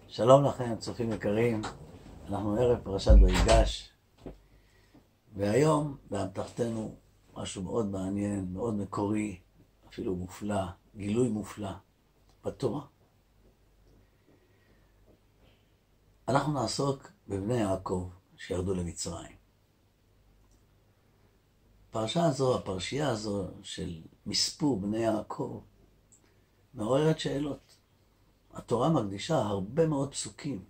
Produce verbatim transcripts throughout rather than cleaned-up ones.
שלום לכם, צופים יקרים, אנחנו ערב פרשת ויגש, והיום באמתחתנו משהו מאוד מעניין, מאוד מקורי, אפילו מופלא, גילוי מופלא בתורה. אנחנו נעסוק בבני יעקב שירדו למצרים. הפרשה הזו, הפרשייה הזו של מספור בני יעקב, מעוררת שאלות. התורה מקדישה הרבה מאוד פסוקים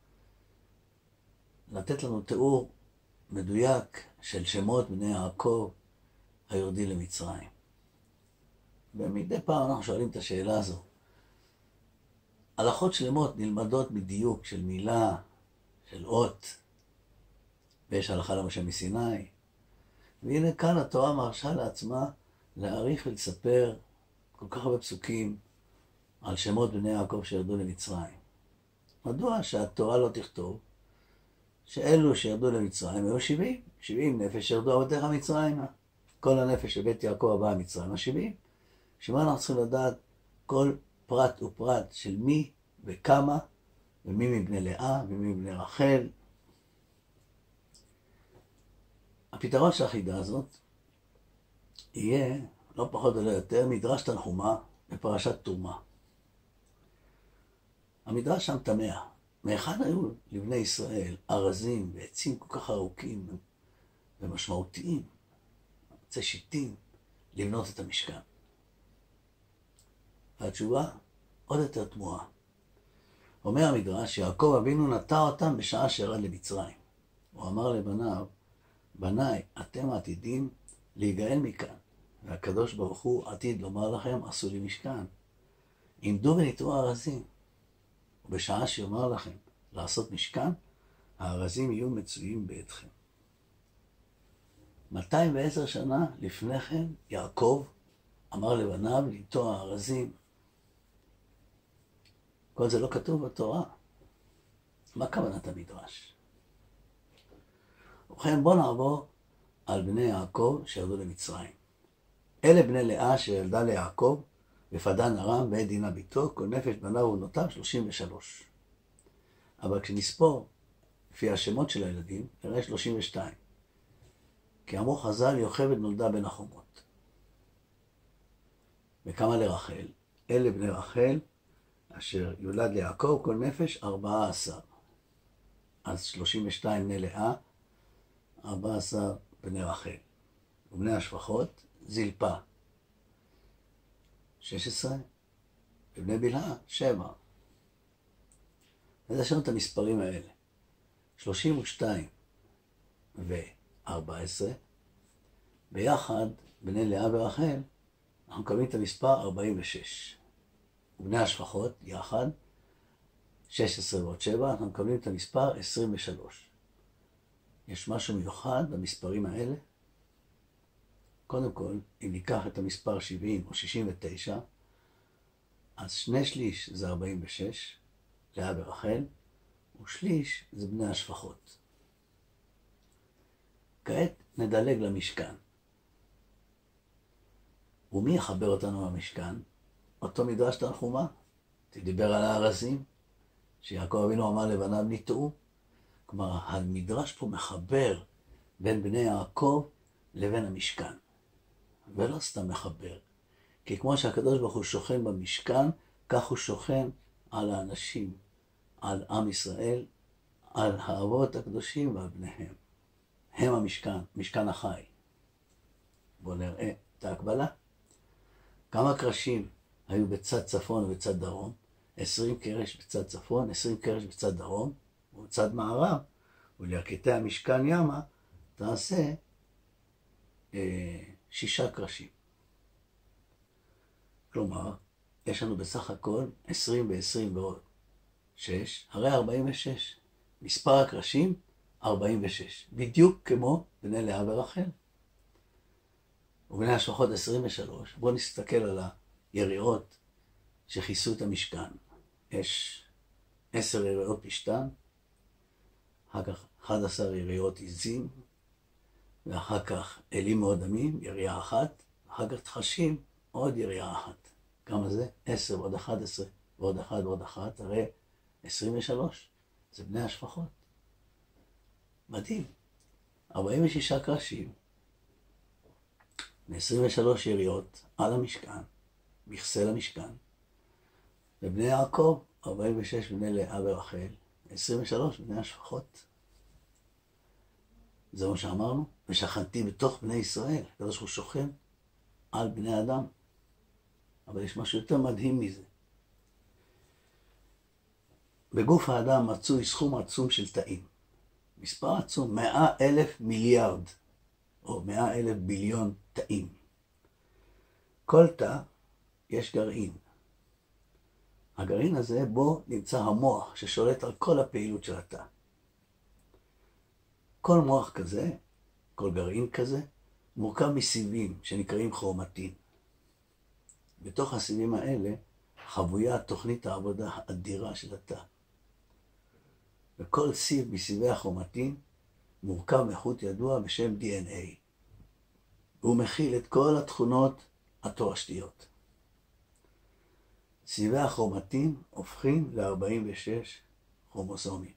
לתת לנו תיאור מדויק של שמות בני יעקב היורדים למצרים. ומדי פעם אנחנו שואלים את השאלה הזו. הלכות שלמות נלמדות בדיוק של מילה, של אות, ויש הלכה למשה מסיני. והנה כאן התורה מרשה לעצמה להעריך ולספר כל כך הרבה פסוקים על שמות בני יעקב שירדו למצרים. מדוע שהתורה לא תכתוב שאלו שירדו למצרים היו שבעים, שבעים נפש ירדו אבותיך מצרימה. כל הנפש של בית יעקב הבא מצרימה שבעים. שמה אנחנו צריכים לדעת כל פרט ופרט של מי וכמה, ומי מבני לאה ומי מבני רחל. הפתרון של החידה הזאת יהיה לא פחות ולא יותר מדרש תנחומה בפרשת תרומה. המדרש שם תמה, מאחד היו לבני ישראל ארזים ועצים כל כך ארוכים ומשמעותיים, עצי שיטים, לבנות את המשכן. והתשובה עוד יותר תמוהה. אומר המדרש, יעקב אבינו נטע אותם בשעה שירד למצרים. הוא אמר לבניו, בניי, אתם עתידים להיגאל מכאן, והקדוש ברוך הוא עתיד לומר לכם, עשו לי משכן. עמדו ונטעו ארזים. ובשעה שיאמר לכם לעשות משכן, הארזים יהיו מצויים בידכם. מאתיים ועשר שנה לפני כן, יעקב אמר לבניו לנטוע ארזים. כל זה לא כתוב בתורה. מה כוונת המדרש? ובכן, בוא נעבור על בני יעקב שירדו למצרים. אלה בני לאה שילדה ליעקב, ופדן ארם ואת דינה ביתו, כל נפש בניו ובנותיו שלושים ושלוש. אבל כשנספור לפי השמות של הילדים, נראה שלושים ושתיים. כי אמרו חז"ל, יוכבד נולדה בין החומות. וכמה לרחל? אלה בני רחל, אשר יולד ליעקב, כל נפש ארבעה עשר. אז שלושים ושתיים בני לאה, ארבעה עשר בני רחל. ובני השפחות, זלפה. שש עשרה, ובני בלהה, שבע. אז יש לנו את המספרים האלה. שלושים ושתיים ו-ארבע עשרה, ביחד, בני לאה ורחל, אנחנו מקבלים את המספר ארבעים ושש. ובני השפחות, יחד, שש עשרה ועוד שבע, אנחנו מקבלים את המספר עשרים ושלוש. יש משהו מיוחד במספרים האלה? קודם כל, אם ניקח את המספר שבעים או שישים ותשע, אז שני שליש זה ארבעים ושש, לאה ורחל, ושליש זה בני השפחות. כעת נדלג למשכן. ומי יחבר אותנו למשכן? אותו מדרש תנחומה, תדבר על הארזים, שיעקב אבינו אמר לבניו נטעו. כלומר, המדרש פה מחבר בין בני יעקב לבין המשכן. ולא סתם מחבר. כי כמו שהקדוש ברוך הוא שוכן במשכן, כך הוא שוכן על האנשים, על עם ישראל, על האבות הקדושים ועל בניהם. הם המשכן, משכן החי. בואו נראה את ההקבלה. כמה קרשים היו בצד צפון ובצד דרום? עשרים קרש בצד צפון, עשרים קרש בצד דרום, ובצד מערב, ולירכתי המשכן ימה, תעשה אה, שישה קרשים. כלומר, יש לנו בסך הכל עשרים ועשרים ועוד שש, הרי ארבעים ושש. מספר הקרשים, ארבעים ושש. בדיוק כמו בני לאה ורחל. ובני השפחות עשרים ושלוש. בואו נסתכל על היריעות שכיסו את המשכן. יש עשר יריעות פשתן, אחר כך אחד עשר יריעות עזים, ואחר כך אלים מאוד עמים, יריעה אחת, אחר כך תחשים, עוד יריעה אחת. כמה זה? עשר ועוד אחד עשרה ועוד אחד ועוד אחת, הרי עשרים ושלוש, זה בני השפחות. מדהים. ארבעים ושישה קרשים, עשרים ושלוש יריות על המשכן, מכסה למשכן, ובני יעקב, ארבעים ושש בני לאה ורחל, עשרים ושלוש בני השפחות. זה מה שאמרנו, ושכנתי בתוך בני ישראל, כזה שהוא שוכן על בני אדם. אבל יש משהו יותר מדהים מזה. בגוף האדם מצוי סכום עצום של תאים. מספר עצום, מאה אלף מיליארד, או מאה אלף ביליון תאים. כל תא יש גרעין. הגרעין הזה בו נמצא המוח ששולט על כל הפעילות של התא. כל מוח כזה, כל גרעין כזה, מורכב מסיבים שנקראים כרומטין. בתוך הסיבים האלה חבויה תוכנית העבודה האדירה של התא. וכל סיב מסיבי הכרומטין מורכב מחוט ידוע בשם די אן איי. והוא מכיל את כל התכונות התורשתיות. סיבי הכרומטין הופכים ל-ארבעים ושש כרומוזומים.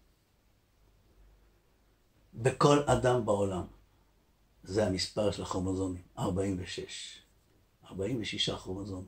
בכל אדם בעולם, זה המספר של הכרומוזומים, ארבעים ושש. ארבעים ושש כרומוזומים.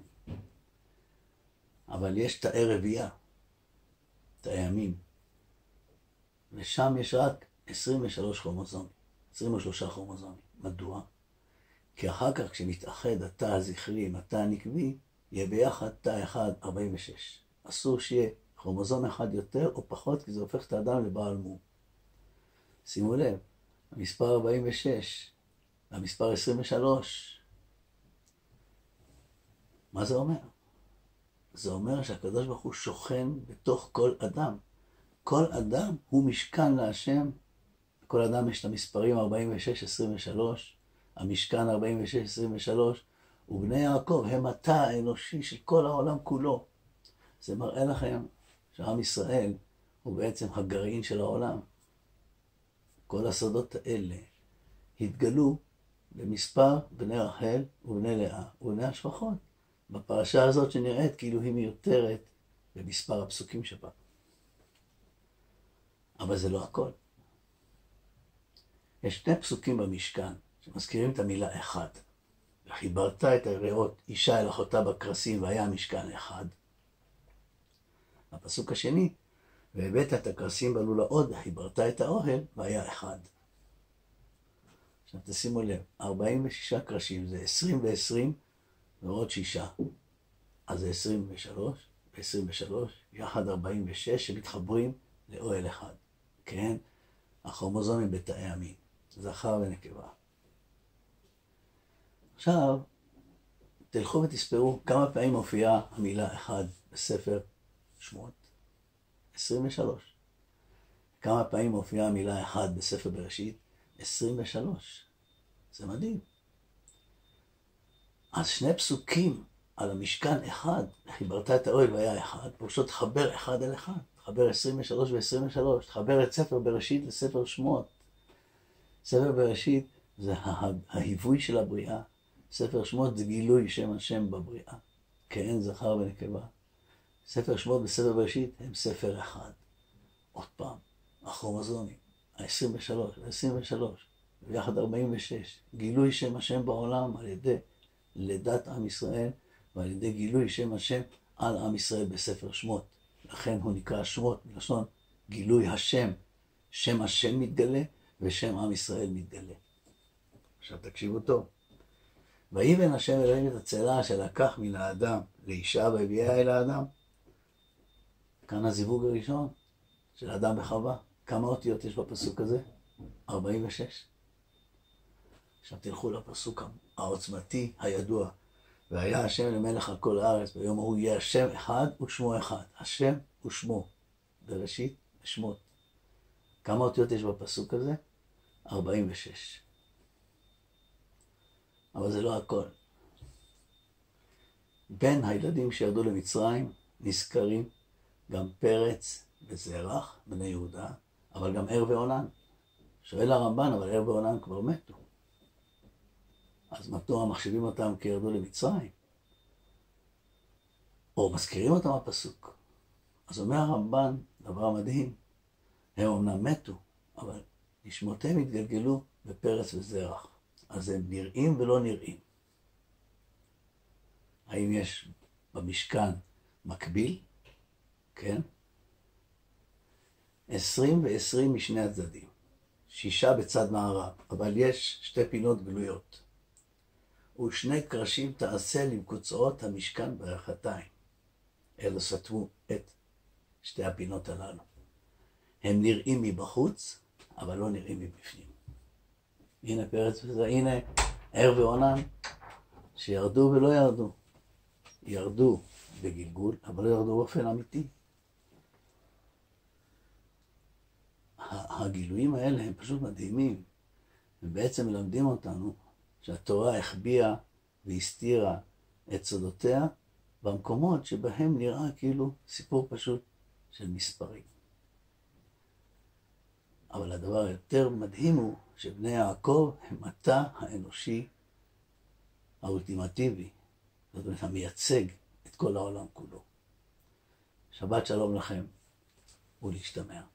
אבל יש תאי רבייה, תאי המין, ושם יש רק עשרים ושלוש כרומוזומים, עשרים ושלוש כרומוזומים. מדוע? כי אחר כך כשמתאחד התא הזכרי עם התא הנקבי, יהיה ביחד תא אחד ארבעים ושש. אסור שיהיה כרומוזום אחד יותר או פחות, כי זה הופך את האדם לבעל מום. שימו לב, המספר ארבעים ושש, והמספר עשרים ושלוש, מה זה אומר? זה אומר שהקדוש ברוך הוא שוכן בתוך כל אדם. כל אדם הוא משכן להשם. כל אדם יש את המספרים ארבעים ושש, עשרים ושלוש, המשכן ארבעים ושש, עשרים ושלוש, ובני יעקב הם התא האנושי של כל העולם כולו. זה מראה לכם שעם ישראל הוא בעצם הגרעין של העולם. כל הסודות האלה התגלו במספר בני רחל ובני לאה ובני השפחות. בפרשה הזאת שנראית כאילו היא מיותרת במספר הפסוקים שבה. אבל זה לא הכל. יש שני פסוקים במשכן שמזכירים את המילה אחד. וחיברת את היראות אישה אל אחותה בקרסים והיה המשכן אחד. הפסוק השני, והבאת את הקרסים בלולאות וחיברת את האוהל והיה אחד. עכשיו תשימו לב, ארבעים ושש קרשים זה עשרים ועשרים ועוד שישה. אז זה עשרים ושלוש ו-עשרים ושלוש, יחד ארבעים ושש שמתחברים לאוהל אחד. כן? הכרומוזומים בתאי המין, זכר ונקבה. עכשיו, תלכו ותספרו כמה פעמים מופיעה המילה אחד בספר שמות. עשרים ושלוש. כמה פעמים מופיעה המילה אחד בספר בראשית? עשרים ושלוש. זה מדהים. אז שני פסוקים על המשכן אחד, חיברת את האוהל והיה אחד, פשוט תחבר אחד אל אחד. תחבר עשרים ושלוש ו-עשרים ושלוש, תחבר את ספר בראשית לספר שמות. ספר בראשית זה ההיווי של הבריאה. ספר שמות זה גילוי שם השם בבריאה. כן, זכר ונקבה. ספר שמות וספר בראשית הם ספר אחד. עוד פעם, הכרומוזומים, ה-עשרים ושלוש, ה-עשרים ושלוש, ויחד ארבעים ושש. גילוי שם השם בעולם על ידי לידת עם ישראל, ועל ידי גילוי שם השם על עם ישראל בספר שמות. לכן הוא נקרא שמות, מלשון גילוי השם. שם השם מתגלה ושם עם ישראל מתגלה. עכשיו תקשיבו טוב. ויבן השם אלוהים את הצלע שלקח מן האדם לאישה והביאה אל האדם. כאן הזיווג הראשון של האדם וחווה. כמה אותיות יש בפסוק הזה? ארבעים ושש. עכשיו תלכו לפסוק העוצמתי הידוע. והיה השם למלך על כל הארץ, ביום ההוא יהיה השם אחד ושמו אחד. השם ושמו. בראשית ושמות. כמה אותיות יש בפסוק הזה? ארבעים ושש. אבל זה לא הכל. בין הילדים שירדו למצרים נזכרים גם פרץ וזרח, בני יהודה, אבל גם ער ועונן. שואל הרמב"ן, אבל ער ועונן כבר מתו. אז מדוע מחשיבים אותם כי ירדו למצרים? או מזכירים אותם הפסוק. אז אז אומר הרמב"ן, דבר מדהים, הם אומנם מתו, אבל נשמותיהם התגלגלו בפרץ וזרח. אז הם נראים ולא נראים. האם יש במשכן מקביל? כן. עשרים ועשרים משני הצדדים. שישה בצד מערב, אבל יש שתי פינות גלויות. ושני קרשים תעשה למקוצרות המשכן ברכתיים. אלו סתמו את שתי הפינות הללו. הם נראים מבחוץ, אבל לא נראים מבפנים. הנה פרץ וזה, הנה ער ועונן, שירדו ולא ירדו. ירדו בגלגול, אבל לא ירדו באופן אמיתי. הגילויים האלה הם פשוט מדהימים. הם בעצם מלמדים אותנו שהתורה החביאה והסתירה את סודותיה במקומות שבהם נראה כאילו סיפור פשוט של מספרים. אבל הדבר היותר מדהים הוא שבני יעקב הם התא האנושי האולטימטיבי, זאת אומרת המייצג את כל העולם כולו. שבת שלום לכם ולהשתמע.